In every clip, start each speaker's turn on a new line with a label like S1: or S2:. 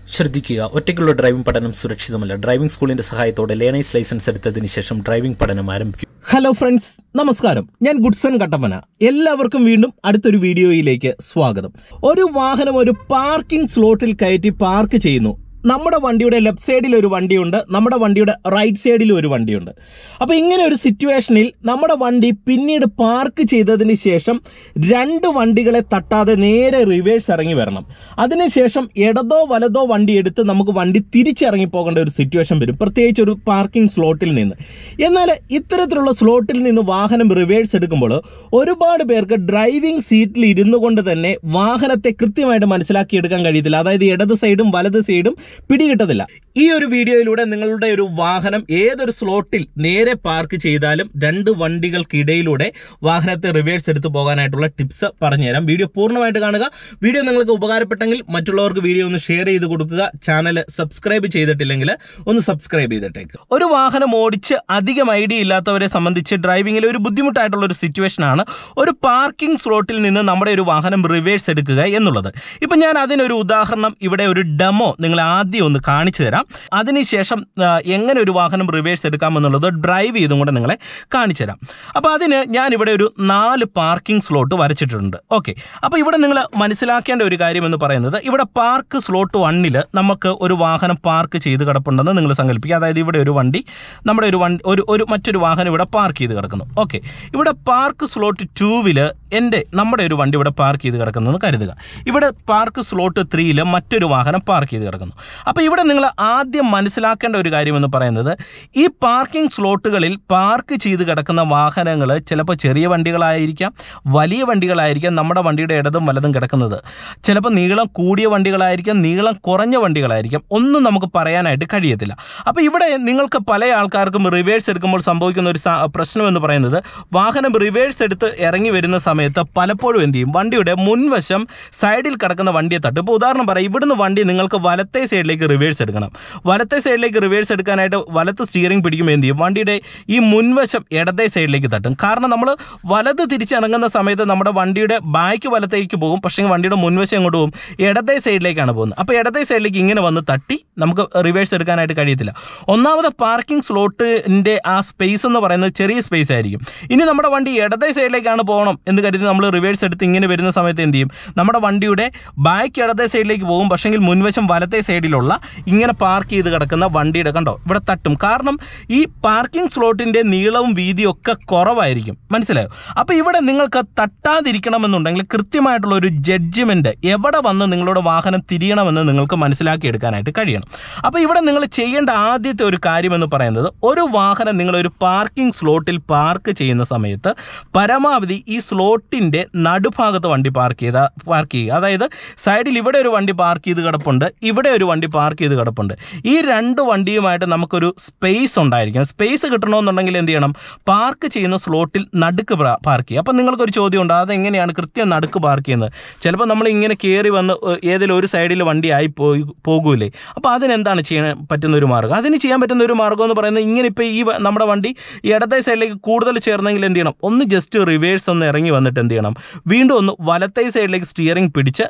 S1: ശ്രദ്ധിക്കുക, ഒറ്റയ്ക്കുള്ള ഡ്രൈവിംഗ് പഠനം സുരക്ഷിതമല്ല. ഡ്രൈവിംഗ് സ്കൂളിന്റെ സഹായത്തോടെ ലേണേഴ്സ് ലൈസൻസ് എടുത്തതിന് ശേഷം ഡ്രൈവിംഗ് പഠനം ആരംഭിക്കും.
S2: ഹലോ ഫ്രണ്ട്സ്, നമസ്കാരം. ഞാൻ ഗുഡ്സൺ കട്ടപ്പന. എല്ലാവർക്കും വീണ്ടും അടുത്തൊരു വീഡിയോയിലേക്ക് സ്വാഗതം. ഒരു വാഹനം ഒരു പാർക്കിംഗ് സ്ലോട്ടിൽ കയറ്റി പാർക്ക് ചെയ്യുന്നു. നമ്മുടെ വണ്ടിയുടെ ലെഫ്റ്റ് സൈഡിൽ ഒരു വണ്ടിയുണ്ട്, നമ്മുടെ വണ്ടിയുടെ റൈറ്റ് സൈഡിൽ ഒരു വണ്ടിയുണ്ട്. അപ്പോൾ ഇങ്ങനെ ഒരു സിറ്റുവേഷനിൽ നമ്മുടെ വണ്ടി പിന്നീട് പാർക്ക് ചെയ്തതിന് ശേഷം രണ്ട് വണ്ടികളെ തട്ടാതെ നേരെ റിവേഴ്സ് ഇറങ്ങി വരണം. അതിനുശേഷം ഇടതോ വലതോ വണ്ടി എടുത്ത് നമുക്ക് വണ്ടി തിരിച്ചിറങ്ങി പോകേണ്ട ഒരു സിറ്റുവേഷൻ വരും, പ്രത്യേകിച്ച് ഒരു പാർക്കിംഗ് സ്ലോട്ടിൽ നിന്ന്. എന്നാൽ ഇത്തരത്തിലുള്ള സ്ലോട്ടിൽ നിന്ന് വാഹനം റിവേഴ്സ് എടുക്കുമ്പോൾ ഒരുപാട് പേർക്ക് ഡ്രൈവിംഗ് സീറ്റിൽ ഇരുന്നു കൊണ്ട് തന്നെ വാഹനത്തെ കൃത്യമായിട്ട് മനസ്സിലാക്കിയെടുക്കാൻ കഴിയത്തില്ല. അതായത് ഇടത് സൈഡും വലത് സൈഡും പിടികിട്ടത്തില്ല. ഈ ഒരു വീഡിയോയിലൂടെ നിങ്ങളുടെ ഒരു വാഹനം ഏതൊരു സ്ലോട്ടിൽ നേരെ പാർക്ക് ചെയ്താലും രണ്ട് വണ്ടികൾക്കിടയിലൂടെ വാഹനത്തെ റിവേഴ്സ് എടുത്ത് പോകാനായിട്ടുള്ള ടിപ്സ് പറഞ്ഞുതരാം. വീഡിയോ പൂർണ്ണമായിട്ട് കാണുക. വീഡിയോ നിങ്ങൾക്ക് ഉപകാരപ്പെട്ടെങ്കിൽ മറ്റുള്ളവർക്ക് വീഡിയോ ഒന്ന് ഷെയർ ചെയ്ത് കൊടുക്കുക. ചാനൽ സബ്സ്ക്രൈബ് ചെയ്തിട്ടില്ലെങ്കിൽ ഒന്ന് സബ്സ്ക്രൈബ് ചെയ്തിട്ടേക്ക്. ഒരു വാഹനം ഓടിച്ച് അധികം ഐഡിയ ഇല്ലാത്തവരെ സംബന്ധിച്ച് ഡ്രൈവിംഗിൽ ഒരു ബുദ്ധിമുട്ടായിട്ടുള്ള ഒരു സിറ്റുവേഷനാണ് ഒരു പാർക്കിംഗ് സ്ലോട്ടിൽ നിന്ന് നമ്മുടെ ഒരു വാഹനം റിവേഴ്സ് എടുക്കുക എന്നുള്ളത്. ഇപ്പം ഞാൻ അതിനൊരു ഉദാഹരണം, ഇവിടെ ഒരു ഡെമോ നിങ്ങളെ ആദ്യം ഒന്ന് കാണിച്ചു തരാം. അതിനുശേഷം എങ്ങനെ ഒരു വാഹനം റിവേഴ്സ് എടുക്കാമെന്നുള്ളത് ഡ്രൈവ് ചെയ്തും കൂടെ നിങ്ങളെ കാണിച്ചു തരാം. അപ്പോൾ അതിന് ഞാനിവിടെ ഒരു 4 പാർക്കിംഗ് സ്ലോട്ട് വരച്ചിട്ടുണ്ട്. ഓക്കെ, അപ്പോൾ ഇവിടെ നിങ്ങൾ മനസ്സിലാക്കേണ്ട ഒരു കാര്യം എന്ന് പറയുന്നത്, ഇവിടെ പാർക്ക് സ്ലോട്ട് 1 നമുക്ക് ഒരു വാഹനം പാർക്ക് ചെയ്ത് കിടപ്പുണ്ടെന്ന് നിങ്ങൾ സങ്കല്പിക്കുക. അതായത് ഇവിടെ ഒരു വണ്ടി, നമ്മുടെ ഒരു വണ്ടി, ഒരു മറ്റൊരു വാഹനം ഇവിടെ പാർക്ക് ചെയ്ത് കിടക്കുന്നു. ഓക്കെ, ഇവിടെ പാർക്ക് സ്ലോട്ട് 2 നമ്മുടെ ഒരു വണ്ടി ഇവിടെ പാർക്ക് ചെയ്ത് കിടക്കുന്നതെന്ന് കരുതുക. ഇവിടെ പാർക്ക് സ്ലോട്ട് 3 മറ്റൊരു വാഹനം പാർക്ക് ചെയ്ത് കിടക്കുന്നു. അപ്പോൾ ഇവിടെ നിങ്ങൾ ആദ്യം മനസ്സിലാക്കേണ്ട ഒരു കാര്യം എന്ന് പറയുന്നത്, ഈ പാർക്കിംഗ് സ്ലോട്ടുകളിൽ പാർക്ക് ചെയ്ത് കിടക്കുന്ന വാഹനങ്ങൾ ചിലപ്പോൾ ചെറിയ വണ്ടികളായിരിക്കാം, വലിയ വണ്ടികളായിരിക്കാം, നമ്മുടെ വണ്ടിയുടെ ഇടതും വലതും കിടക്കുന്നത്. ചിലപ്പോൾ നീളം കൂടിയ വണ്ടികളായിരിക്കാം, നീളം കുറഞ്ഞ വണ്ടികളായിരിക്കാം. ഒന്നും നമുക്ക് പറയാനായിട്ട് കഴിയത്തില്ല. അപ്പോൾ ഇവിടെ നിങ്ങൾക്ക് പല ആൾക്കാർക്കും റിവേഴ്സ് എടുക്കുമ്പോൾ സംഭവിക്കുന്ന ഒരു പ്രശ്നം എന്ന് പറയുന്നത്, വാഹനം റിവേഴ്സ് എടുത്ത് ഇറങ്ങി വരുന്ന സമയത്ത് പലപ്പോഴും എന്ത് ചെയ്യും, വണ്ടിയുടെ മുൻവശം സൈഡിൽ കിടക്കുന്ന വണ്ടിയെ തട്ടും. ഇപ്പോൾ ഉദാഹരണം പറയാം, ഇവിടുന്ന് വണ്ടി നിങ്ങൾക്ക് വലത്തെ സൈഡിലേക്ക് റിവേഴ്സ് എടുക്കണം. വലത്തെ സൈഡിലേക്ക് റിവേഴ്സ് എടുക്കാനായിട്ട് വലത്ത് സ്റ്റിയറിംഗ് പിടിക്കുമ്പോൾ എന്ത് ചെയ്യും, വണ്ടിയുടെ ഈ മുൻവശം ഇടത്തെ സൈഡിലേക്ക് തട്ടും. കാരണം നമ്മൾ വലത് തിരിച്ചിറങ്ങുന്ന സമയത്ത് നമ്മുടെ വണ്ടിയുടെ ബാക്ക് വലത്തേക്ക് പോകും, പക്ഷേ വണ്ടിയുടെ മുൻവശം എങ്ങോട്ട് പോകും, ഇടത്തെ സൈഡിലേക്കാണ് പോകുന്നത്. അപ്പോൾ ഇടത്തെ സൈഡിലേക്ക് ഇങ്ങനെ വന്ന് തട്ടി നമുക്ക് റിവേഴ്സ് എടുക്കാനായിട്ട് കഴിയത്തില്ല. ഒന്നാമത് പാർക്കിംഗ് സ്ലോട്ടിൻ്റെ ആ സ്പേസ് എന്ന് പറയുന്നത് ചെറിയ സ്പേസ് ആയിരിക്കും. ഇനി നമ്മുടെ വണ്ടി ഇടത്തെ സൈഡിലേക്കാണ് പോകണം എന്ന് കരുതി നമ്മൾ റിവേഴ്സ് എടുത്ത് ഇങ്ങനെ വരുന്ന സമയത്ത് എന്ത് ചെയ്യും, നമ്മുടെ വണ്ടിയുടെ ബാക്ക് ഇടത്തെ സൈഡിലേക്ക് പോകും, പക്ഷേങ്കിൽ മുൻവശം വലത്തെ സൈഡിലുള്ള ഇങ്ങനെ പാർക്ക് ചെയ്ത് കിടക്കുന്ന വണ്ടിയുടെ കണ്ടോ ഇവിടെ തട്ടും. കാരണം ഈ പാർക്കിംഗ് സ്ലോട്ടിൻ്റെ നീളവും വീതിയും ഒക്കെ കുറവായിരിക്കും. മനസ്സിലായോ? അപ്പോൾ ഇവിടെ നിങ്ങൾക്ക് തട്ടാതിരിക്കണമെന്നുണ്ടെങ്കിൽ കൃത്യമായിട്ടുള്ള ഒരു ജഡ്ജ്മെൻറ്റ്, എവിടെ വന്ന് നിങ്ങളുടെ വാഹനം തിരിയണമെന്ന് നിങ്ങൾക്ക് മനസ്സിലാക്കിയെടുക്കാനായിട്ട് കഴിയണം. അപ്പോൾ ഇവിടെ നിങ്ങൾ ചെയ്യേണ്ട ആദ്യത്തെ ഒരു കാര്യമെന്ന് പറയുന്നത്, ഒരു വാഹനം നിങ്ങളൊരു പാർക്കിംഗ് സ്ലോട്ടിൽ പാർക്ക് ചെയ്യുന്ന സമയത്ത് പരമാവധി ഈ സ്ലോട്ടിൻ്റെ നടുഭാഗത്ത് വണ്ടി പാർക്ക് ചെയ്യുക. അതായത് സൈഡിൽ ഇവിടെ ഒരു വണ്ടി പാർക്ക് ചെയ്ത് കിടപ്പുണ്ട്, ഇവിടെ ഒരു വണ്ടി പാർക്ക് ചെയ്ത് കിടപ്പുണ്ട്. ഈ രണ്ട് വണ്ടിയുമായിട്ട് നമുക്കൊരു സ്പേസ് ഉണ്ടായിരിക്കണം. സ്പേസ് കിട്ടണമെന്നുണ്ടെങ്കിൽ എന്ത് ചെയ്യണം, പാർക്ക് ചെയ്യുന്ന സ്ലോട്ടിൽ നടുക്ക് പാർക്ക് ചെയ്യുക. അപ്പം നിങ്ങൾക്കൊരു ചോദ്യം ഉണ്ട്, അതെങ്ങനെയാണ് കൃത്യം നടുക്ക് പാർക്ക് ചെയ്യുന്നത്? ചിലപ്പോൾ നമ്മൾ ഇങ്ങനെ കയറി വന്ന് ഏതെങ്കിലും ഒരു സൈഡിൽ വണ്ടി ആയി പോകൂലേ? അപ്പോൾ അതിനെന്താണ് ചെയ്യാൻ പറ്റുന്ന ഒരു മാർഗ്ഗം? അതിന് ചെയ്യാൻ പറ്റുന്ന ഒരു മാർഗ്ഗം എന്ന് പറയുന്നത്, ഇങ്ങനെ ഇപ്പോൾ ഈ നമ്മുടെ വണ്ടി ഇടത്തെ സൈഡിലേക്ക് കൂടുതൽ ചേർന്നെങ്കിൽ എന്ത് ചെയ്യണം, ഒന്ന് ജസ്റ്റ് റിവേഴ്സ് ഒന്ന് ഇറങ്ങി വന്നിട്ട് എന്ത് ചെയ്യണം, വീണ്ടും ഒന്ന് വലത്തെ സൈഡിലേക്ക് സ്റ്റിയറിംഗ് പിടിച്ച്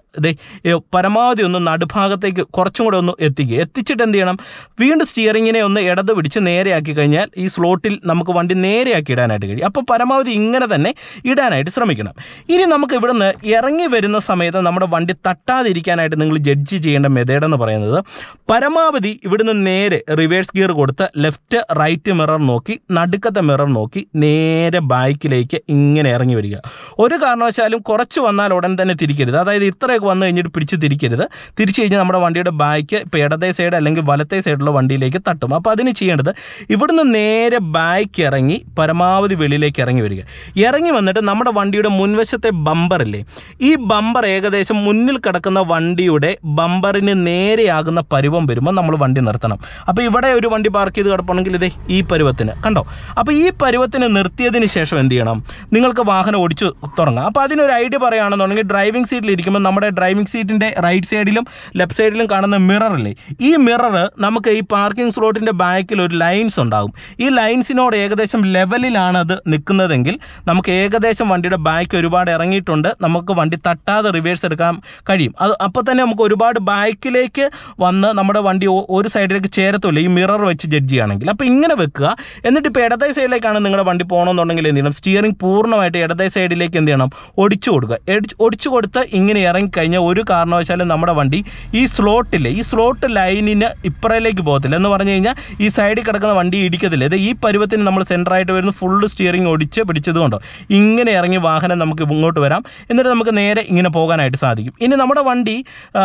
S2: പരമാവധി ഒന്ന് നടുഭാഗത്തേക്ക് കുറച്ചും കൂടെ ഒന്ന് എത്തിച്ചിട്ട് എന്ത് ചെയ്യണം, വീണ്ടും സ്റ്റിയറിങ്ങിനെ ഒന്ന് ഇടത് പിടിച്ച് നേരെയാക്കി കഴിഞ്ഞാൽ ഈ സ്ലോട്ടിൽ നമുക്ക് വണ്ടി നേരെയാക്കി ഇടാനായിട്ട് കഴിയും. അപ്പോൾ പരമാവധി ഇങ്ങനെ തന്നെ ഇടാനായിട്ട് ശ്രമിക്കണം. ഇനി നമുക്ക് ഇവിടുന്ന് ഇറങ്ങി വരുന്ന സമയത്ത് നമ്മുടെ വണ്ടി തട്ടാതിരിക്കാനായിട്ട് നിങ്ങൾ ജഡ്ജ് ചെയ്യേണ്ട മെത്തേഡ് എന്ന് പറയുന്നത്, പരമാവധി ഇവിടുന്ന് നേരെ റിവേഴ്സ് ഗിയർ കൊടുത്ത് ലെഫ്റ്റ് റൈറ്റ് മിറർ നോക്കി, നടുക്കത്തെ മിറർ നോക്കി നേരെ ബാക്കിലേക്ക് ഇങ്ങനെ ഇറങ്ങി വരിക. ഒരു കാരണവശാലും കുറച്ച് വന്നാൽ ഉടൻ തന്നെ തിരിക്കരുത്. അതായത് ഇത്രയൊക്കെ വന്നു കഴിഞ്ഞിട്ട് പിടിച്ച് തിരിക്കരുത്. തിരിച്ചു കഴിഞ്ഞാൽ നമ്മുടെ വണ്ടിയുടെ ബാക്ക് ഇപ്പോൾ ഇടത്തെ സൈഡ് അല്ലെങ്കിൽ വലത്തെ സൈഡുള്ള വണ്ടിയിലേക്ക് തട്ടും. അപ്പോൾ അതിന് ചെയ്യേണ്ടത്, ഇവിടുന്ന് നേരെ ബാക്ക് ഇറങ്ങി പരമാവധി വെളിയിലേക്ക് ഇറങ്ങി വരിക. ഇറങ്ങി വന്നിട്ട് നമ്മുടെ വണ്ടിയുടെ മുൻവശത്തെ ബമ്പറില്ലേ, ഈ ബമ്പർ ഏകദേശം മുന്നിൽ കിടക്കുന്ന വണ്ടിയുടെ ബമ്പറിന് നേരെയാകുന്ന പരുവം വരുമ്പോൾ നമ്മൾ വണ്ടി നിർത്തണം. അപ്പോൾ ഇവിടെ ഒരു വണ്ടി പാർക്ക് ചെയ്ത് കിടപ്പുണ്ടെങ്കിൽ ഇതേ ഈ പരുവത്തിന് കണ്ടോ. അപ്പോൾ ഈ പരുവത്തിന് നിർത്തിയതിന് ശേഷം എന്ത് ചെയ്യണം, നിങ്ങൾക്ക് വാഹനം ഓടിച്ചു തുടങ്ങാം. അപ്പോൾ അതിനൊരു ഐഡിയ പറയുകയാണെന്നുണ്ടെങ്കിൽ ഡ്രൈവിംഗ് സീറ്റിൽ ഇരിക്കുമ്പോൾ നമ്മുടെ ഡ്രൈവിംഗ് സീറ്റിൻ്റെ റൈറ്റ് സൈഡിലും ലെഫ്റ്റ് സൈഡിലും കാണുന്ന മിററില്ലേ, ഈ മിറർ നമുക്ക് ഈ പാർക്കിംഗ് സ്ലോട്ടിൻ്റെ ബാക്കിൽ ഒരു ലൈൻസ് ഉണ്ടാകും. ഈ ലൈൻസിനോട് ഏകദേശം ലെവലിലാണ് അത് നിൽക്കുന്നതെങ്കിൽ നമുക്ക് ഏകദേശം വണ്ടിയുടെ ബാക്ക് ഒരുപാട് ഇറങ്ങിയിട്ടുണ്ട്, നമുക്ക് വണ്ടി തട്ടാതെ റിവേഴ്സ് എടുക്കാൻ കഴിയും. അത് അപ്പോൾ തന്നെ നമുക്ക് ഒരുപാട് ബാക്കിലേക്ക് വന്ന് നമ്മുടെ വണ്ടി ഒരു സൈഡിലേക്ക് ചേരത്തില്ല ഈ മിറർ വെച്ച് ജഡ്ജ് ചെയ്യുകയാണെങ്കിൽ. അപ്പോൾ ഇങ്ങനെ വെക്കുക. എന്നിട്ട് ഇപ്പോൾ ഇടതേ സൈഡിലേക്കാണ് നിങ്ങളുടെ വണ്ടി പോകണമെന്നുണ്ടെങ്കിൽ എന്ത് ചെയ്യണം, സ്റ്റിയറിംഗ് പൂർണ്ണമായിട്ട് ഇടതേ സൈഡിലേക്ക് എന്ത് ചെയ്യണം, ഒടിച്ചു കൊടുക്കുക. ഒടിച്ചു കൊടുത്ത് ഇങ്ങനെ ഇറങ്ങിക്കഴിഞ്ഞാൽ ഒരു കാരണവശാലും നമ്മുടെ വണ്ടി ഈ സ്ലോട്ട് ലൈനിന് ഇപ്പുറയിലേക്ക് പോകത്തില്ല. എന്ന് പറഞ്ഞു കഴിഞ്ഞാൽ ഈ സൈഡിൽ കിടക്കുന്ന വണ്ടി ഇടിക്കത്തില്ല. ഇത് ഈ പരുവത്തിന് നമ്മൾ സെൻറ്ററായിട്ട് വരുന്ന ഫുള്ള് സ്റ്റിയറിംഗ് ഒടിച്ച് പിടിച്ചത് കൊണ്ടോ ഇങ്ങനെ ഇറങ്ങി വാഹനം നമുക്ക് ഇങ്ങോട്ട് വരാം. എന്നിട്ട് നമുക്ക് നേരെ ഇങ്ങനെ പോകാനായിട്ട് സാധിക്കും. ഇനി നമ്മുടെ വണ്ടി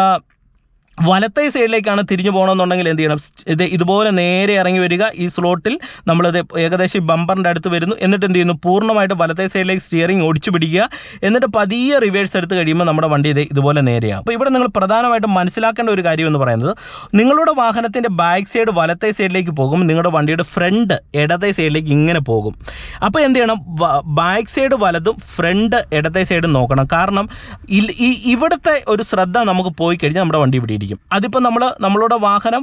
S2: വലത്തേ സൈഡിലേക്കാണ് തിരിഞ്ഞു പോകണമെന്നുണ്ടെങ്കിൽ എന്ത് ചെയ്യണം, ഇതുപോലെ നേരെ ഇറങ്ങി വരിക. ഈ സ്ലോട്ടിൽ നമ്മളിത് ഏകദേശം ബമ്പറിൻ്റെ അടുത്ത് വരുന്നു. എന്നിട്ട് എന്ത് ചെയ്യുന്നു, പൂർണ്ണമായിട്ട് വലത്തേ സൈഡിലേക്ക് സ്റ്റിയറിംഗ് ഒടിച്ചു പിടിക്കുക. എന്നിട്ട് പതിയെ റിവേഴ്സ് എടുത്ത് കഴിയുമ്പോൾ നമ്മുടെ വണ്ടി ഇതുപോലെ നേരെയാകും. അപ്പോൾ ഇവിടെ നിങ്ങൾ പ്രധാനമായിട്ടും മനസ്സിലാക്കേണ്ട ഒരു കാര്യം എന്ന് പറയുന്നത്, നിങ്ങളുടെ വാഹനത്തിൻ്റെ ബാക്ക് സൈഡ് വലത്തേ സൈഡിലേക്ക് പോകും, നിങ്ങളുടെ വണ്ടിയുടെ ഫ്രണ്ട് ഇടത്തേ സൈഡിലേക്ക് ഇങ്ങനെ പോകും. അപ്പോൾ എന്ത് ചെയ്യണം, ബാക്ക് സൈഡ് വലതും ഫ്രണ്ട് ഇടത്തേ സൈഡും നോക്കണം. കാരണം ഇവിടുത്തെ ഒരു ശ്രദ്ധ നമുക്ക് പോയി കഴിഞ്ഞാൽ നമ്മുടെ വണ്ടി ഇവിടെ ഇരിക്കും. അതിപ്പോൾ നമ്മളുടെ വാഹനം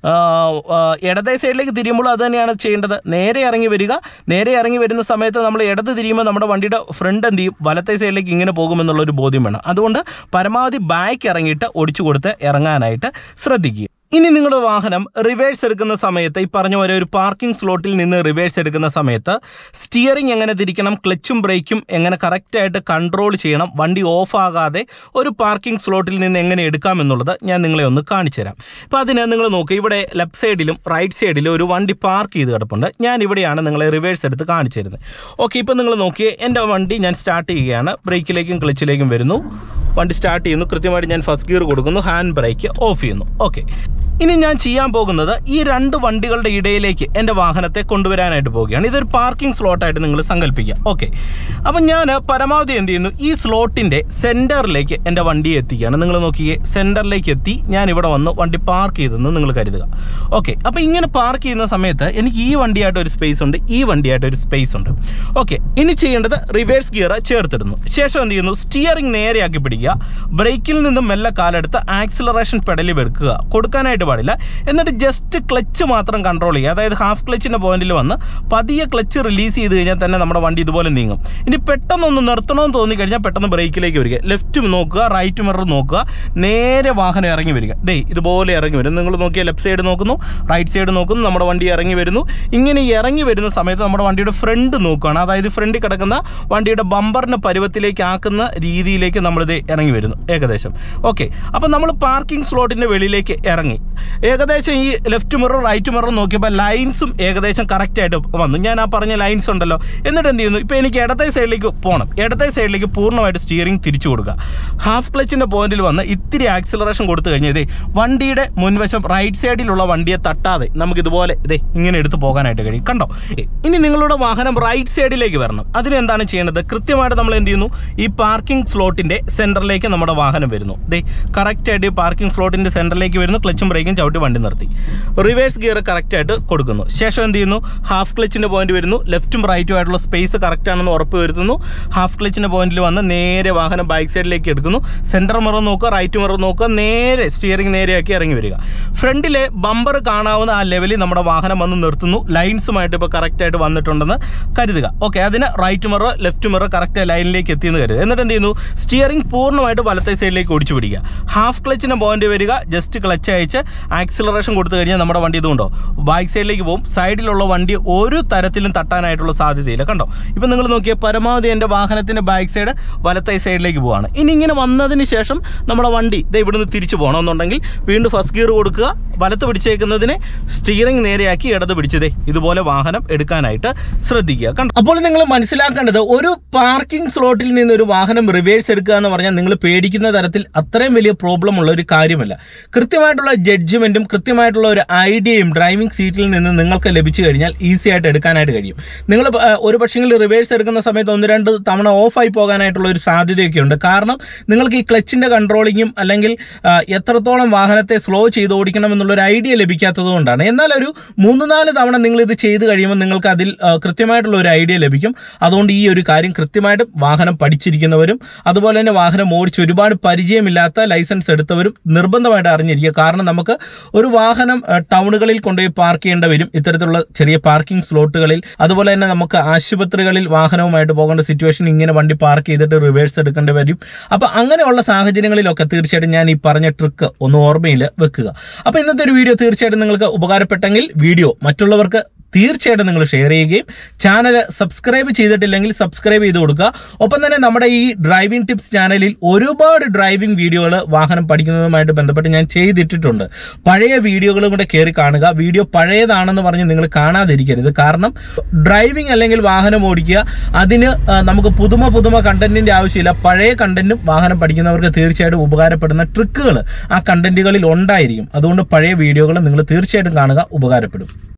S2: ഇടതേ സൈഡിലേക്ക് തിരിയുമ്പോൾ അത് തന്നെയാണ് ചെയ്യേണ്ടത്. നേരെ ഇറങ്ങി വരിക. നേരെ ഇറങ്ങി വരുന്ന സമയത്ത് നമ്മൾ ഇടത് തിരിയുമ്പോൾ നമ്മുടെ വണ്ടിയുടെ ഫ്രണ്ട് എന്ത് ചെയ്യും, വലത്തേ സൈഡിലേക്ക് ഇങ്ങനെ പോകുമെന്നുള്ളൊരു ബോധ്യം വേണം. അതുകൊണ്ട് പരമാവധി ബാക്ക് ഇറങ്ങിയിട്ട് ഒടിച്ചു കൊടുത്ത് ഇറങ്ങാനായിട്ട് ശ്രദ്ധിക്കുക. ഇനി നിങ്ങളുടെ വാഹനം റിവേഴ്സ് എടുക്കുന്ന സമയത്ത് ഈ പറഞ്ഞ പോലെ ഒരു പാർക്കിംഗ് സ്ലോട്ടിൽ നിന്ന് റിവേഴ്സ് എടുക്കുന്ന സമയത്ത് സ്റ്റിയറിംഗ് എങ്ങനെ തിരിക്കണം, ക്ലച്ചും ബ്രേക്കും എങ്ങനെ കറക്റ്റായിട്ട് കൺട്രോൾ ചെയ്യണം, വണ്ടി ഓഫ് ആകാതെ ഒരു പാർക്കിംഗ് സ്ലോട്ടിൽ നിന്ന് എങ്ങനെ എടുക്കാമെന്നുള്ളത് ഞാൻ നിങ്ങളെ ഒന്ന് കാണിച്ചു തരാം. ഇപ്പോൾ അതിന് നിങ്ങൾ നോക്കുക, ഇവിടെ ലെഫ്റ്റ് സൈഡിലും റൈറ്റ് സൈഡിലും ഒരു വണ്ടി പാർക്ക് ചെയ്ത് കിടപ്പുണ്ട്. ഞാൻ ഇവിടെയാണ് നിങ്ങളെ റിവേഴ്സ് എടുത്ത് കാണിച്ചു തരുന്നത്. ഓക്കെ, ഇപ്പോൾ നിങ്ങൾ നോക്കിയേ, എൻ്റെ വണ്ടി ഞാൻ സ്റ്റാർട്ട് ചെയ്യുകയാണ്. ബ്രേക്കിലേക്കും ക്ലച്ചിലേക്കും വരുന്നു, വണ്ടി സ്റ്റാർട്ട് ചെയ്യുന്നു. കൃത്യമായിട്ട് ഞാൻ ഫസ്റ്റ് ഗിയർ കൊടുക്കുന്നു, ഹാൻഡ് ബ്രേക്ക് ഓഫ് ചെയ്യുന്നു. ഓക്കെ, ഇനി ഞാൻ ചെയ്യാൻ പോകുന്നത് ഈ രണ്ട് വണ്ടികളുടെ ഇടയിലേക്ക് എൻ്റെ വാഹനത്തെ കൊണ്ടുവരാനായിട്ട് പോവുകയാണ്. ഇതൊരു പാർക്കിംഗ് സ്ലോട്ടായിട്ട് നിങ്ങൾ സങ്കല്പിക്കുക. ഓക്കെ, അപ്പം ഞാൻ പരമാവധി എന്ത് ചെയ്യുന്നു, ഈ സ്ലോട്ടിൻ്റെ സെൻറ്ററിലേക്ക് എൻ്റെ വണ്ടിയെ എത്തിക്കുകയാണ്. നിങ്ങൾ നോക്കിയേ, സെൻറ്ററിലേക്ക് എത്തി ഞാൻ ഇവിടെ വന്ന് വണ്ടി പാർക്ക് ചെയ്തെന്ന് നിങ്ങൾ കരുതുക. ഓക്കെ, അപ്പോൾ ഇങ്ങനെ പാർക്ക് ചെയ്യുന്ന സമയത്ത് എനിക്ക് ഈ വണ്ടിയായിട്ട് ഒരു സ്പേസ് ഉണ്ട്, ഈ വണ്ടിയായിട്ട് ഒരു സ്പേസ് ഉണ്ട്. ഓക്കെ, ഇനി ചെയ്യേണ്ടത് റിവേഴ്സ് ഗിയർ ചേർത്തിടുന്നു. ശേഷം എന്ത് ചെയ്യുന്നു, സ്റ്റിയറിംഗ് നേരെയാക്കി പിടിക്കുക. ബ്രേക്കിൽ നിന്നും മെല്ലെ കാലെടുത്ത് ആക്സിലറേഷൻ പെഡലിൽ വെക്കുക, കൊടുക്കാനായിട്ട് പാടില്ല. എന്നിട്ട് ജസ്റ്റ് ക്ലച്ച് മാത്രം കൺട്രോൾ ചെയ്യുക. അതായത് ഹാഫ് ക്ലച്ചിൻ്റെ പോയിന്റിൽ വന്ന് പതിയെ ക്ലച്ച് റിലീസ് ചെയ്ത് കഴിഞ്ഞാൽ തന്നെ നമ്മുടെ വണ്ടി ഇതുപോലെ നീങ്ങും. ഇനി പെട്ടെന്നൊന്ന് നിർത്തണമെന്ന് തോന്നിക്കഴിഞ്ഞാൽ പെട്ടെന്ന് ബ്രേക്കിലേക്ക് വരിക, ലെഫ്റ്റ് നോക്കുക, റൈറ്റ് മിറർ നോക്കുക, നേരെ വാഹനം ഇറങ്ങി വരിക. ഇതുപോലെ ഇറങ്ങി വരും. നിങ്ങൾ നോക്കിയാൽ ലെഫ്റ്റ് സൈഡ് നോക്കുന്നു, റൈറ്റ് സൈഡ് നോക്കുന്നു, നമ്മുടെ വണ്ടി ഇറങ്ങി വരുന്നു. ഇങ്ങനെ ഇറങ്ങി വരുന്ന സമയത്ത് നമ്മുടെ വണ്ടിയുടെ ഫ്രണ്ട് നോക്കുകയാണ്. അതായത് ഫ്രണ്ടിൽ കിടക്കുന്ന വണ്ടിയുടെ ബമ്പറിന് പരുവത്തിലേക്ക് ആക്കുന്ന രീതിയിലേക്ക് നമ്മളിത് ഇറങ്ങി വരുന്നു ഏകദേശം. ഓക്കെ, അപ്പോൾ നമ്മൾ പാർക്കിംഗ് സ്ലോട്ടിൻ്റെ വെളിയിലേക്ക് ഇറങ്ങി. ഏകദേശം ഈ ലെഫ്റ്റ് മിറർ റൈറ്റ് മിറർ നോക്കിയപ്പോൾ ലൈൻസും ഏകദേശം കറക്റ്റായിട്ട് വന്നു. ഞാൻ ആ പറഞ്ഞ ലൈൻസ് ഉണ്ടല്ലോ. എന്നിട്ട് എന്ത് ചെയ്യുന്നു, ഇപ്പോൾ എനിക്ക് ഇടത്തെ സൈഡിലേക്ക് പോകണം. ഇടത്തെ സൈഡിലേക്ക് പൂർണ്ണമായിട്ട് സ്റ്റിയറിംഗ് തിരിച്ചു കൊടുക്കുക. ഹാഫ് ക്ലച്ചിൻ്റെ പോയിന്റിൽ വന്ന് ഇത്തിരി ആക്സിലറേഷൻ കൊടുത്തു കഴിഞ്ഞാൽ വണ്ടിയുടെ മുൻവശം റൈറ്റ് സൈഡിലുള്ള വണ്ടിയെ തട്ടാതെ നമുക്കിതുപോലെ ഇങ്ങനെ എടുത്ത് പോകാനായിട്ട് കഴിയും. കണ്ടോ? ഇനി നിങ്ങളുടെ വാഹനം റൈറ്റ് സൈഡിലേക്ക് വരണം. അതിനെന്താണ് ചെയ്യേണ്ടത്, കൃത്യമായിട്ട് നമ്മൾ എന്ത് ചെയ്യുന്നു, ഈ പാർക്കിംഗ് സ്ലോട്ടിൻ്റെ സെൻറ്ററിലേക്ക് നമ്മുടെ വാഹനം വരുന്നു. കറക്റ്റായിട്ട് ഈ പാർക്കിംഗ് സ്ലോട്ടിൻ്റെ സെൻറ്ററിലേക്ക് വരുന്നു. ക്ലച്ചും ബ്രേക്കും ചവിട്ടി വണ്ടി നിർത്തി. റിവേഴ്സ് ഗിയർ കറക്റ്റായിട്ട് കൊടുക്കുന്നു. ശേഷം എന്ത് ചെയ്യുന്നു, ഹാഫ് ക്ലച്ചിൻ്റെ പോയിന്റ് വരുന്നു. ലെഫ്റ്റും റൈറ്റും ആയിട്ടുള്ള സ്പേസ് കറക്റ്റ് ആണെന്ന് ഉറപ്പ് വരുത്തുന്നു. ഹാഫ് ക്ലച്ചിൻ്റെ പോയിന്റിൽ വന്ന് നേരെ വാഹനം ബാക്ക് സൈഡിലേക്ക് എടുക്കുന്നു. സെൻറ്റർ മിറർ നോക്കുക, റൈറ്റ് മിറർ നോക്കുക, നേരെ സ്റ്റിയറിംഗ് നേരെയാക്കി ഇറങ്ങി വരിക. ഫ്രണ്ടിലെ ബമ്പർ കാണാവുന്ന ആ ലെവലിൽ നമ്മുടെ വാഹനം വന്ന് നിർത്തുന്നു. ലൈൻസുമായിട്ട് ഇപ്പോൾ കറക്റ്റായിട്ട് വന്നിട്ടുണ്ടെന്ന് കരുതുക. ഓക്കെ, അതിന് right mirror left mirror correct ലൈനിലേക്ക് എത്തിയെന്ന് കരുതുക. എന്നിട്ട് എന്ത് ചെയ്യുന്നു, സ്റ്റിയറിംഗ് പൂർണ്ണമായിട്ട് വലത്തെ സൈഡിലേക്ക് ഒടിച്ചു പിടിക്കുക. ഹാഫ് ക്ലച്ചിൻ്റെ പോയിന്റ് വരിക, ജസ്റ്റ് ക്ലച്ച് അയച്ച് ആക്സിലറേഷൻ കൊടുത്തു കഴിഞ്ഞാൽ നമ്മുടെ വണ്ടി ഇതുകൊണ്ടോ ബാക്ക് സൈഡിലേക്ക് പോകും. സൈഡിലുള്ള വണ്ടി ഒരു തരത്തിലും തട്ടാനായിട്ടുള്ള സാധ്യതയില്ല. കണ്ടോ? ഇപ്പം നിങ്ങൾ നോക്കിയാൽ പരമാവധി എൻ്റെ വാഹനത്തിൻ്റെ ബാക്ക് സൈഡ് വലത്തെ സൈഡിലേക്ക് പോവാണ്. ഇനി ഇങ്ങനെ വന്നതിന് ശേഷം നമ്മുടെ വണ്ടി ഇവിടുന്ന് തിരിച്ചു പോകണമെന്നുണ്ടെങ്കിൽ വീണ്ടും ഫസ്റ്റ് ഗിയർ കൊടുക്കുക. വലത്ത് പിടിച്ചേക്കുന്നതിനെ സ്റ്റിയറിംഗ് നേരെയാക്കി ഇടത് പിടിച്ചതേ ഇതുപോലെ വാഹനം എടുക്കാനായിട്ട് ശ്രദ്ധിക്കുക. കണ്ടോ? അപ്പോൾ നിങ്ങൾ മനസ്സിലാക്കേണ്ടത്, ഒരു പാർക്കിംഗ് സ്ലോട്ടിൽ നിന്ന് ഒരു വാഹനം റിവേഴ്സ് എടുക്കുക എന്ന് പറഞ്ഞാൽ നിങ്ങൾ പേടിക്കുന്ന തരത്തിൽ അത്രയും വലിയ പ്രോബ്ലം ഉള്ള ഒരു കാര്യമല്ല. കൃത്യമായിട്ടുള്ള ജഡ്ജ്മെന്റും കൃത്യമായിട്ടുള്ള ഒരു ഐഡിയയും ഡ്രൈവിംഗ് സീറ്റിൽ നിന്ന് നിങ്ങൾക്ക് ലഭിച്ചു കഴിഞ്ഞാൽ ഈസി ആയിട്ട് എടുക്കാനായിട്ട് കഴിയും. നിങ്ങൾ ഒരു പക്ഷെങ്കിൽ റിവേഴ്സ് എടുക്കുന്ന സമയത്ത് 1-2 തവണ ഓഫായി പോകാനായിട്ടുള്ള ഒരു സാധ്യതയൊക്കെ ഉണ്ട്. കാരണം നിങ്ങൾക്ക് ഈ ക്ലച്ചിന്റെ കൺട്രോളിങ്ങും അല്ലെങ്കിൽ എത്രത്തോളം വാഹനത്തെ സ്ലോ ചെയ്ത് ഓടിക്കണം എന്നുള്ളൊരു ഐഡിയ ലഭിക്കാത്തത് കൊണ്ടാണ്. എന്നാൽ ഒരു 3-4 തവണ നിങ്ങൾ ഇത് ചെയ്ത് കഴിയുമ്പോൾ നിങ്ങൾക്ക് അതിൽ കൃത്യമായിട്ടുള്ള ഒരു ഐഡിയ ലഭിക്കും. അതുകൊണ്ട് ഈ ഒരു കാര്യം കൃത്യമായിട്ട് വാഹനം പഠിച്ചിരിക്കുന്നവരും അതുപോലെ തന്നെ വാഹനം ഓടിച്ച് ഒരുപാട് പരിചയമില്ലാത്ത ലൈസൻസ് എടുത്തവരും നിർബന്ധമായിട്ട് അറിഞ്ഞിരിക്കുക. കാരണം നമുക്ക് ഒരു വാഹനം ടൗണുകളിൽ കൊണ്ടുപോയി പാർക്ക് ചെയ്യേണ്ടി വരും, ഇത്തരത്തിലുള്ള ചെറിയ പാർക്കിംഗ് സ്ലോട്ടുകളിൽ. അതുപോലെ തന്നെ നമുക്ക് ആശുപത്രികളിൽ വാഹനവുമായിട്ട് പോകേണ്ട സിറ്റുവേഷൻ, ഇങ്ങനെ വണ്ടി പാർക്ക് ചെയ്തിട്ട് റിവേഴ്സ് എടുക്കേണ്ടി വരും. അപ്പോൾ അങ്ങനെയുള്ള സാഹചര്യങ്ങളിലൊക്കെ തീർച്ചയായിട്ടും ഞാൻ ഈ പറഞ്ഞ ട്രിക്ക് ഒന്ന് ഓർമ്മയിൽ വെക്കുക. അപ്പോൾ ഇന്നത്തെ ഒരു വീഡിയോ തീർച്ചയായിട്ടും നിങ്ങൾക്ക് ഉപകാരപ്പെട്ടെങ്കിൽ വീഡിയോ മറ്റുള്ളവർക്ക് തീർച്ചയായിട്ടും നിങ്ങൾ ഷെയർ ചെയ്യുകയും ചാനൽ സബ്സ്ക്രൈബ് ചെയ്തിട്ടില്ലെങ്കിൽ സബ്സ്ക്രൈബ് ചെയ്ത് കൊടുക്കുക. ഒപ്പം തന്നെ നമ്മുടെ ഈ ഡ്രൈവിംഗ് ടിപ്സ് ചാനലിൽ ഒരുപാട് ഡ്രൈവിംഗ് വീഡിയോകൾ വാഹനം പഠിക്കുന്നതുമായിട്ട് ബന്ധപ്പെട്ട് ഞാൻ ചെയ്തിട്ടിട്ടുണ്ട്. പഴയ വീഡിയോകളും കൂടെ കയറി കാണുക. വീഡിയോ പഴയതാണെന്ന് പറഞ്ഞ് നിങ്ങൾ കാണാതിരിക്കരുത്. കാരണം ഡ്രൈവിംഗ് അല്ലെങ്കിൽ വാഹനം ഓടിക്കുക, അതിന് നമുക്ക് പുതുമ കണ്ടന്റിന്റെ ആവശ്യമില്ല. പഴയ കണ്ടന്റും വാഹനം പഠിക്കുന്നവർക്ക് തീർച്ചയായിട്ടും ഉപകാരപ്പെടുന്ന ട്രിക്കുകൾ ആ കണ്ടന്റുകളിൽ ഉണ്ടായിരിക്കും. അതുകൊണ്ട് പഴയ വീഡിയോകൾ നിങ്ങൾ തീർച്ചയായിട്ടും കാണുക, ഉപകാരപ്പെടും.